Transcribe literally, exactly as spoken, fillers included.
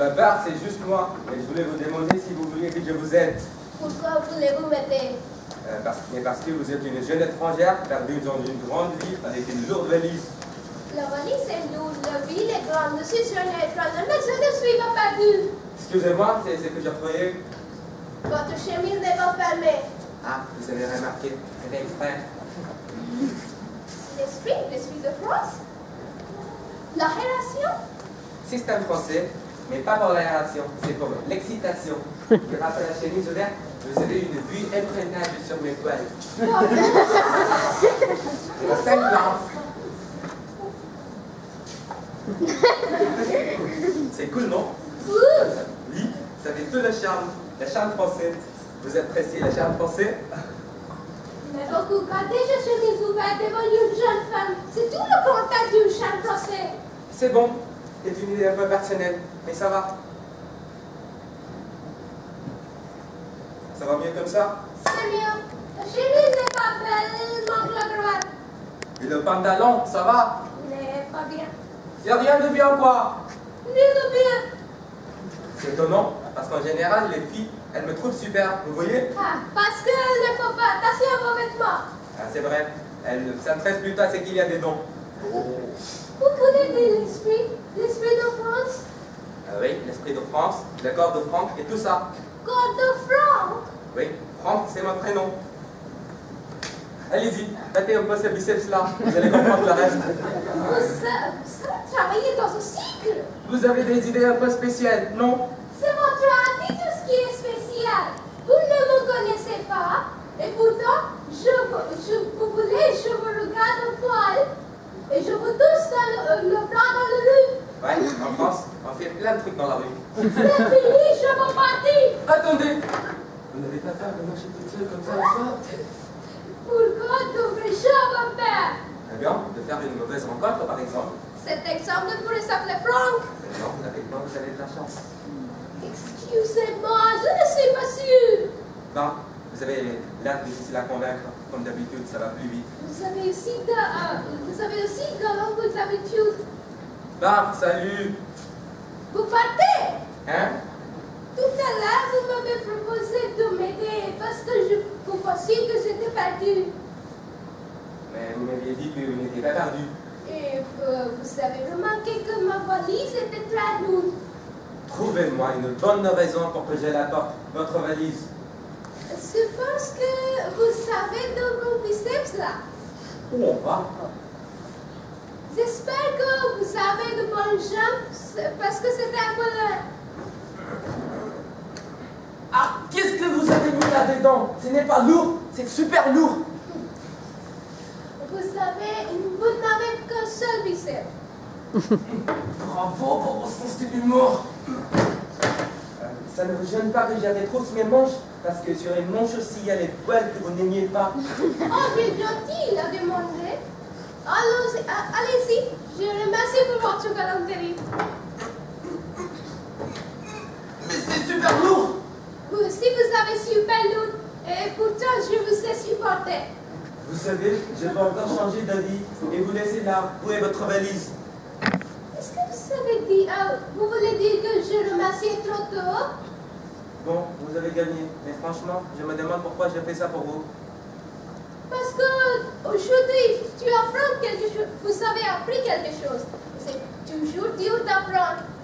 pas peur, c'est juste moi. Et je voulais vous demander si vous vouliez que je vous aide. Pourquoi voulez-vous m'aider? Euh, parce, mais parce que vous êtes une jeune étrangère perdue dans une grande ville avec une lourde valise. La valise est lourde, la ville est grande, je suis jeune et étrangère, mais je ne suis pas perdue. Excusez-moi, c'est ce que j'ai trouvé. Votre chemise n'est pas fermée. Ah, vous avez remarqué, c'est exprès. L'esprit, l'esprit de France? L'aération? Système français, mais pas pour l'aération, c'est pour l'excitation. Grâce à la chemise ouverte, vous avez une vue imprenable sur mes poils. C'est la seule France. C'est cool, non? Oui, ça fait tout le charme, le charme français. Vous appréciez le charme français? Mais beaucoup, quand déjà chemise ouverte devant une jeune femme, c'est tout le contact du charme français. C'est bon, c'est une idée un peu personnelle, mais ça va. Ça va mieux comme ça? C'est mieux. La chemise n'est pas belle, il manque la cravate. Et le pantalon, ça va? Mais pas bien. Il n'y a rien de bien, quoi? Rien de bien. C'est étonnant, parce qu'en général, les filles, elles me trouvent super, vous voyez? Ah, parce que ne faut pas attention à vos vêtements. Ah, c'est vrai, elles s'intéressent plutôt à ce qu'il y a dedans. Vous connaissez l'esprit, l'esprit de France? Ah oui, l'esprit de France, le corps de Franck et tout ça. Corps de Franck? Oui, Franck, c'est mon prénom. Allez-y, battez un peu ce biceps là, vous allez comprendre le reste. Vous savez, vous travaillez dans un cycle. Vous avez des idées un peu spéciales, non? C'est votre attitude ce qui est spécial. Vous ne me connaissez pas, et pourtant, je, je, vous voulez, je vous regarde au poil, et je vous touche dans le, le bras dans la rue. Ouais, en France, on fait plein de trucs dans la rue. C'est fini, je veux partir. Attendez! Vous n'avez pas peur de marcher toute seule comme ça le soir? Pourquoi devrais-je me faire? Eh bien, de faire une mauvaise rencontre, par exemple. Cet exemple pourrait s'appeler Franck. Non, avec moi, vous avez de la chance. Excusez-moi, je ne suis pas sûre. Non, vous avez l'air difficile à convaincre. Comme d'habitude, ça va plus vite. Vous avez aussi de, euh, vous avez aussi galant que d'habitude. Bah, salut! Vous partez? Hein? Tout à l'heure, vous m'avez proposé de m'aider parce que je, vous pensiez que j'étais perdue. Mais vous m'aviez dit que vous n'étiez pas perdu. Et euh, vous avez remarqué que ma valise était très lourde. Trouvez-moi une bonne raison pour que je la porte, votre valise. C'est parce que vous savez de mon biceps là. Où on va? J'espère que vous avez de bonnes jambes parce que c'était un peu loin. Ah, qu'est-ce que vous avez mis là-dedans? Ce n'est pas lourd, c'est super lourd. Vous savez, vous n'avez qu'un seul biceps. Bravo pour vos sens de l'humour. Euh, ça ne vous gêne pas que j'avais trop sur mes manches? Parce que sur les manches aussi, il y a les poils que vous n'aimiez pas. Oh, j'ai gentil, il a demandé. Allons-y, allez-y, je remercie pour votre galanterie. Mais c'est super lourd. Vous aussi, vous avez super lourd, et pourtant, je vous ai supporté. Vous savez, je vais encore changer d'avis et vous laisser là, où est votre valise? Est-ce que vous avez dit, euh, vous voulez dire que je remercie trop tôt? Bon, vous avez gagné, mais franchement, je me demande pourquoi j'ai fait ça pour vous. Parce que aujourd'hui, tu apprends quelque chose, vous avez appris quelque chose. C'est toujours dur d'apprendre.